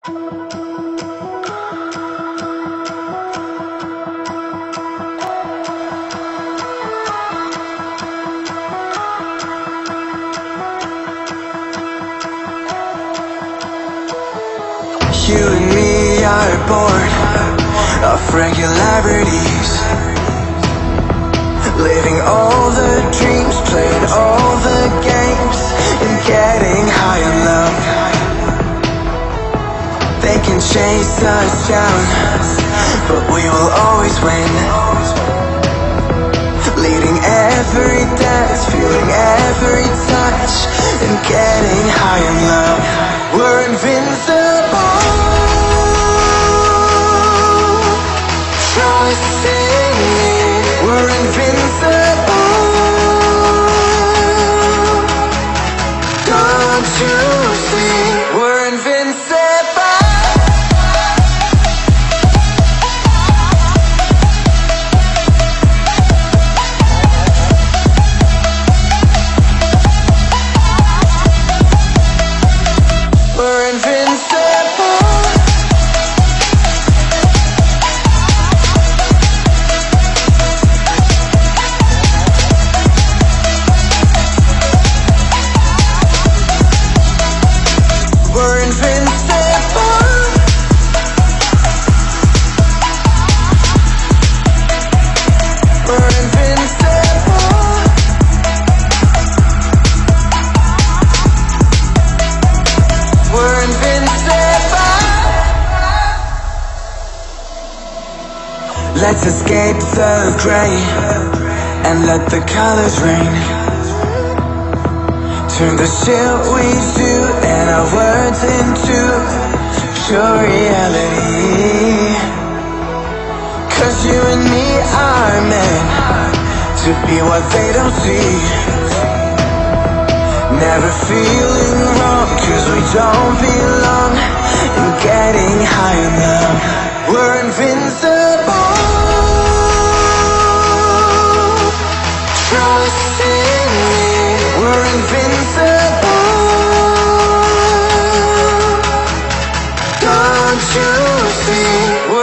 You and me are bored of regularities, living all the dreams, playing all the games, and getting high in love. They can chase us down, but we will always win. Leading every dance, feeling every touch, and getting high in love. We're invincible. Trust in me. We're invincible. Don't you see? We're invincible. We're invincible. We're invincible. We're invincible. We're invincible. Let's escape the gray and let the colors rain. Turn the shit we do and our words into pure reality. 'Cause you and me are meant to be what they don't see. Never feeling wrong 'cause we don't belong, and getting high enough. We're invincible. Trust in me. We're invincible. Don't you see?